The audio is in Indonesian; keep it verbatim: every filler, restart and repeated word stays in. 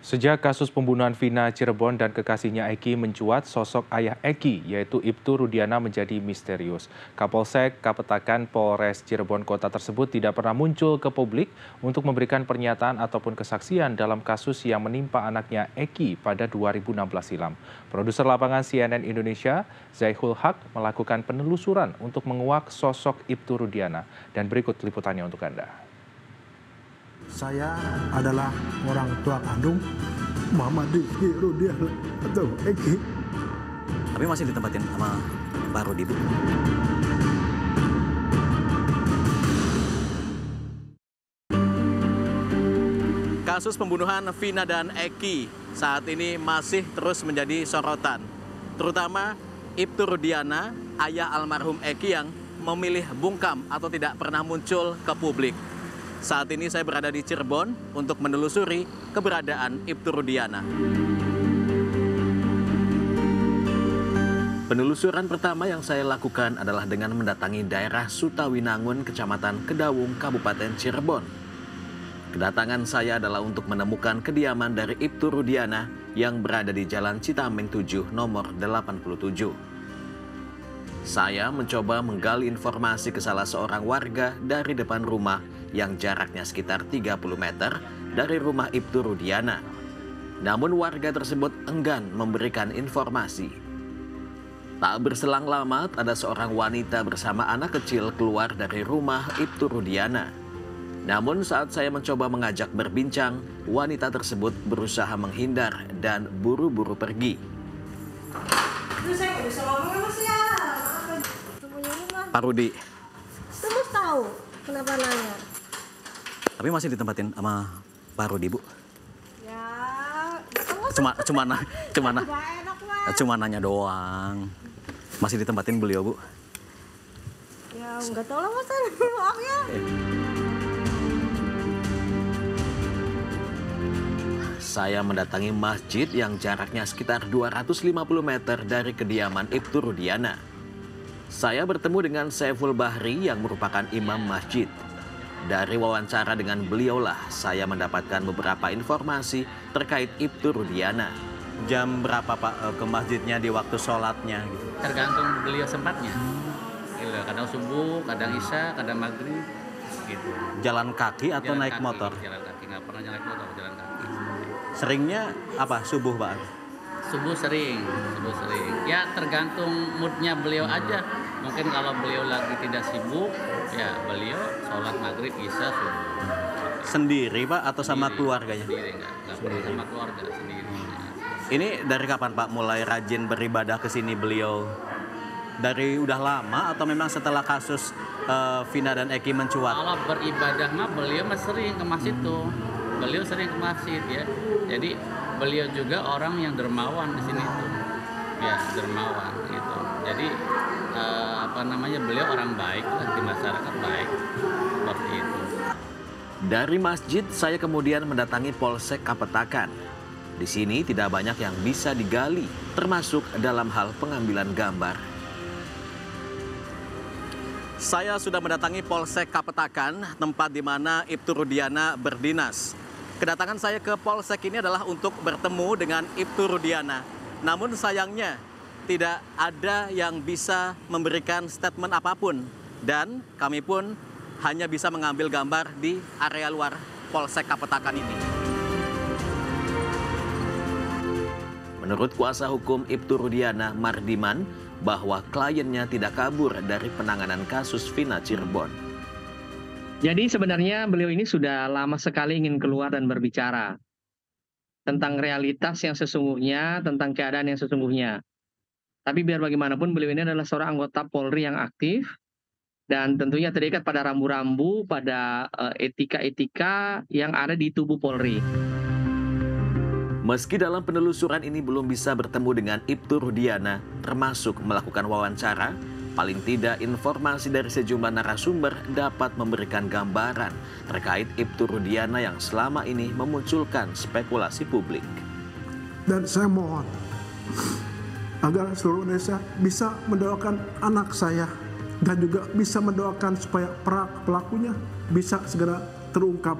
Sejak kasus pembunuhan Vina Cirebon dan kekasihnya Eki mencuat, sosok ayah Eki, yaitu Ibtu Rudiana menjadi misterius. Kapolsek Kapetakan Polres Cirebon kota tersebut tidak pernah muncul ke publik untuk memberikan pernyataan ataupun kesaksian dalam kasus yang menimpa anaknya Eki pada dua ribu enam belas silam. Produser lapangan C N N Indonesia, Zaihul Haq, melakukan penelusuran untuk menguak sosok Ibtu Rudiana. Dan berikut liputannya untuk Anda. Saya adalah orang tua kandung Muhammad Rizky Rudiana atau Eki. Tapi masih ditempatin sama Pak Rudi, Bu. Kasus pembunuhan Vina dan Eki saat ini masih terus menjadi sorotan. Terutama Ibtu Rudiana, ayah almarhum Eki yang memilih bungkam atau tidak pernah muncul ke publik. Saat ini saya berada di Cirebon untuk menelusuri keberadaan Ibtu Rudiana. Penelusuran pertama yang saya lakukan adalah dengan mendatangi daerah Sutawinangun, Kecamatan Kedawung, Kabupaten Cirebon. Kedatangan saya adalah untuk menemukan kediaman dari Ibtu Rudiana yang berada di Jalan Citameng tujuh nomor delapan puluh tujuh. Saya mencoba menggali informasi ke salah seorang warga dari depan rumah yang jaraknya sekitar tiga puluh meter dari rumah Ibtu Rudiana. Namun warga tersebut enggan memberikan informasi. Tak berselang lama, ada seorang wanita bersama anak kecil keluar dari rumah Ibtu Rudiana. Namun saat saya mencoba mengajak berbincang, wanita tersebut berusaha menghindar dan buru-buru pergi. Pak Rudi. Terus tahu kenapa nanya? Tapi masih ditempatin sama Pak Rudi, Bu. Ya, cuma cuma na, cuma na, enak, Mas. cuma nanya doang. Masih ditempatin beliau, Bu? Ya, nggak tahu lah, Mas. Maafnya. Saya mendatangi masjid yang jaraknya sekitar dua ratus lima puluh meter dari kediaman Ibtu Rudiana. Saya bertemu dengan Saiful Bahri yang merupakan imam masjid. Dari wawancara dengan beliaulah saya mendapatkan beberapa informasi terkait Ibtu Rudiana. Jam berapa Pak ke masjidnya di waktu sholatnya? Gitu? Tergantung beliau sempatnya. Gitu. Kadang subuh, kadang isya, kadang maghrib. Gitu. Jalan kaki atau jalan naik kaki, motor? Jalan kaki, nggak pernah naik motor, jalan kaki. Seringnya apa? Subuh Pak? Subuh sering, subuh sering. Ya tergantung moodnya beliau aja. Mungkin kalau beliau lagi tidak sibuk, ya beliau sholat maghrib, isya, subuh. Sendiri Pak atau sama Sendiri, keluarganya? Sendiri, enggak, enggak pernah sama keluarga, sendiri. Ini dari kapan Pak mulai rajin beribadah ke sini beliau? Dari udah lama atau memang setelah kasus uh, Vina dan Eki mencuat? Kalau beribadah mah beliau mah sering ke masjid tuh. Beliau sering ke masjid ya. Jadi beliau juga orang yang dermawan di sini tuh. Ya, dermawan gitu. Jadi eh, apa namanya? Beliau orang baik lah, di masyarakat baik. Seperti itu. Dari masjid saya kemudian mendatangi Polsek Kapetakan. Di sini tidak banyak yang bisa digali, termasuk dalam hal pengambilan gambar. Saya sudah mendatangi Polsek Kapetakan, tempat di mana Ibtu Rudiana berdinas. Kedatangan saya ke Polsek ini adalah untuk bertemu dengan Ibtu Rudiana. Namun sayangnya tidak ada yang bisa memberikan statement apapun. Dan kami pun hanya bisa mengambil gambar di area luar Polsek Kapetakan ini. Menurut kuasa hukum Ibtu Rudiana, Mardiman, bahwa kliennya tidak kabur dari penanganan kasus Vina Cirebon. Jadi sebenarnya beliau ini sudah lama sekali ingin keluar dan berbicara tentang realitas yang sesungguhnya, tentang keadaan yang sesungguhnya. Tapi biar bagaimanapun beliau ini adalah seorang anggota Polri yang aktif dan tentunya terikat pada rambu-rambu, pada etika-etika yang ada di tubuh Polri. Meski dalam penelusuran ini belum bisa bertemu dengan Ibtu Rudiana, termasuk melakukan wawancara, paling tidak informasi dari sejumlah narasumber dapat memberikan gambaran terkait Ibtu Rudiana yang selama ini memunculkan spekulasi publik. Dan saya mohon agar seluruh Indonesia bisa mendoakan anak saya dan juga bisa mendoakan supaya pelakunya bisa segera terungkap.